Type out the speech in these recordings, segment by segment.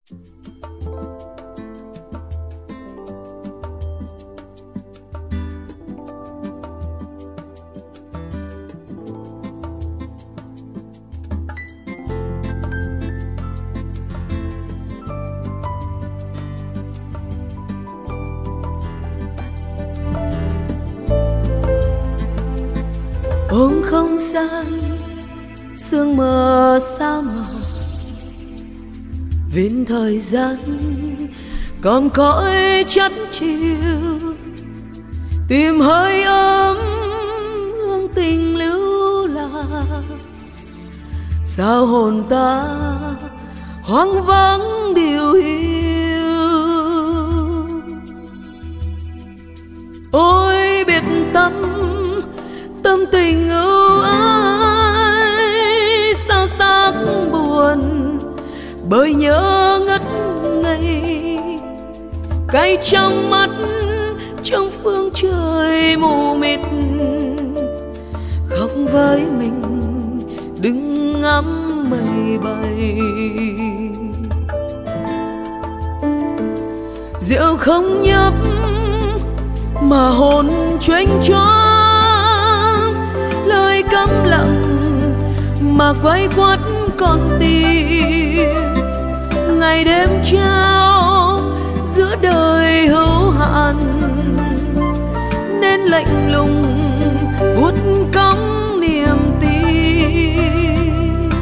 ôm không gian sương mờ sa mạc, viên thời gian còn cõi chất chiều, tìm hơi ấm hương tình lưu lạc. Sao hồn ta hoang vắng điều hiu, ôi biệt tâm tâm tình ưu ái, sao xác buồn bởi nhớ ngất ngây. Cay trong mắt trong phương trời mù mịt, khóc với mình đừng ngắm mây bay. Rượu không nhấp mà hồn chênh choáng, lời câm lặng mà quay quắt con tim. Ngày đêm trao giữa đời hữu hạn, nên lạnh lùng buốt cong niềm tin.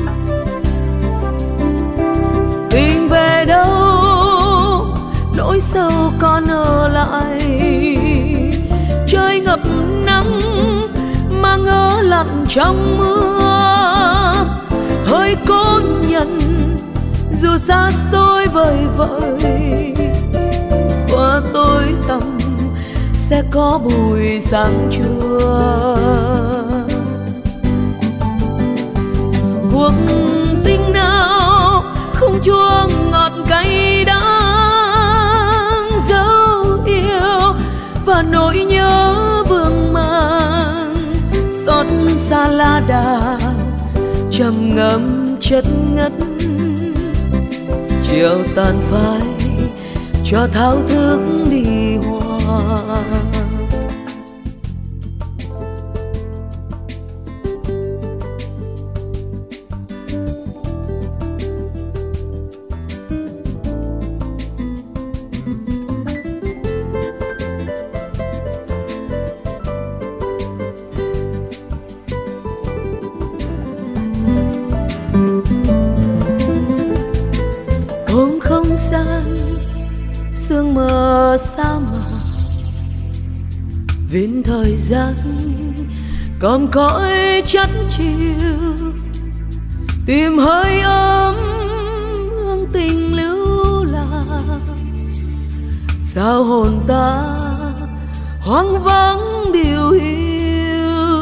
Tình về đâu nỗi sâu còn ở lại, trời ngập nắng mà ngỡ lặng trong mưa. Hơi cố nhận dù xa xôi vời vợi, qua tối tăm sẽ có buổi sáng trưa. Cuộc tình nào không chua ngọt cay đắng, dấu yêu và nỗi nhớ vương mang. Xót xa lá đà trầm ngâm chất ngất, chiều tàn phai cho thao thức đi hoa. Ôm không gian sương mờ sa mạc, viên thời gian còn cõi chất chiều, tìm hơi ấm hương tình lưu lạc. Sao hồn ta hoang vắng điều hiu,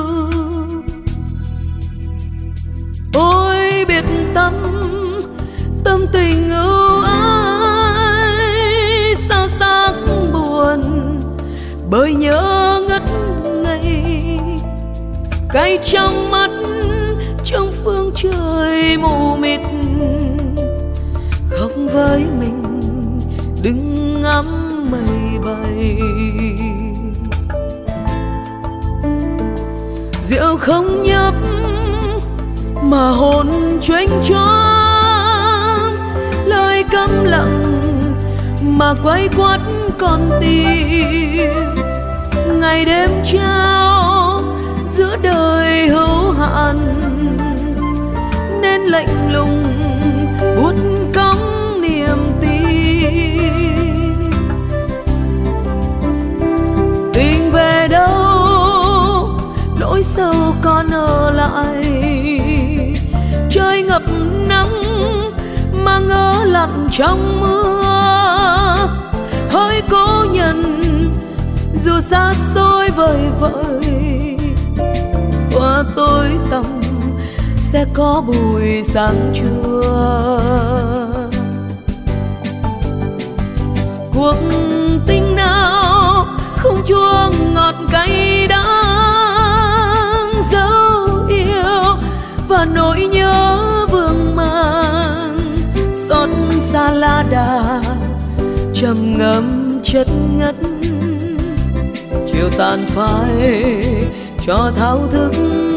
ôi biệt tâm tâm tình ưu ái, sao xác buồn bởi nhớ ngất ngây. Cay trong mắt trong phương trời mù mịt, khóc với mình đừng ngắm mây bay. Rượu không nhấp mà hồn chênh choáng, lời câm lặng mà quay quắt con tim. Ngày đêm trao giữa đời hữu hạn, nên lạnh lùng buốt cong niềm tin. Tình về đâu nỗi sâu còn ở lại, trời ngập nắng mà ngỡ lặng trong mưa. Hơi cố nhận dù xa xôi vời vợi, qua tối tăm sẽ có buổi sáng trưa. Cuộc tình nào không chua ngọt cay đắng, dấu yêu và nỗi nhớ vương mang. Xót xa lá đà trầm ngâm chất ngất. Chiều tàn phai cho thao thức